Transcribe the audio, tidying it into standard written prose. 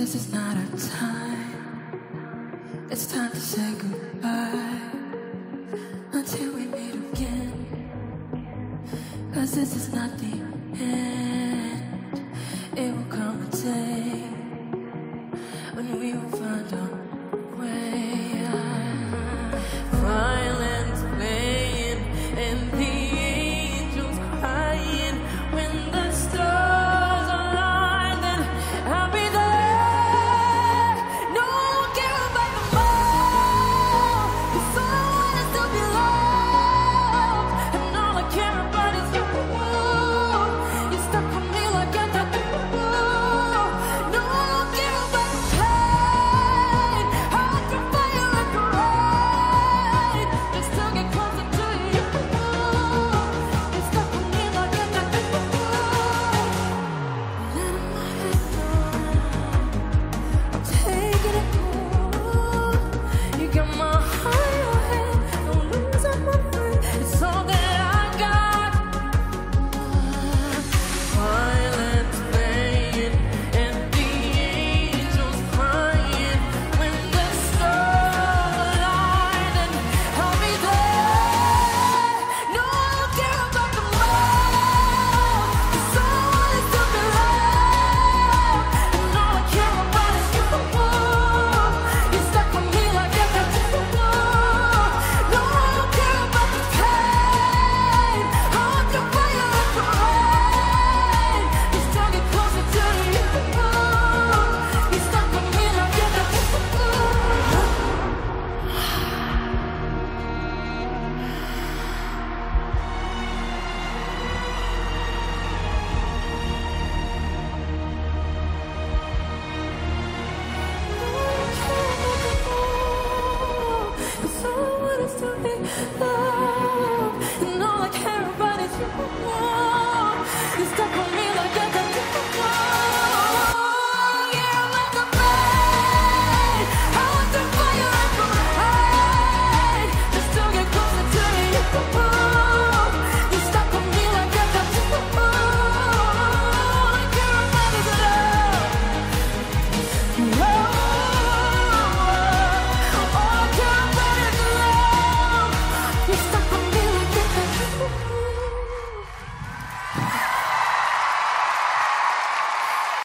This is not our time. It's time to say goodbye until we meet again. 'Cause this is not the end. It will come a day when we will find our way. Violence playing and the angels crying. When the stars align, then I'll be there. No, I don't care about the more, 'cause all I want is to be loved, and all I care about is you. You're stuck with me like a tattoo. No, I don't care about the pain. I can fire like a rain just to get closer to you. You're stuck with me like a tattoo. Letting my head down, taking it cool. You got my heart in your hand, don't lose on my friend. It's all that I got. Violence playing and the angels crying. When the stars align, then I'll be there. No, I don't care about the more, 'cause all I want is to be loved, and all I care about is you. You're stuck with me like a tattoo. No, I don't care about the pain. I can fire like a rain just to get closer to you. You're stuck with me like a tattoo. Cause all I want is to be loved, and all I care about is you. You're stuck with me like a tattoo. Yeah, I'm like a rain. I want to fire like a rain just to get closer to you. You're stuck with me like a tattoo. All I care about is love. All I care about is love. You're stuck with me like a tattoo.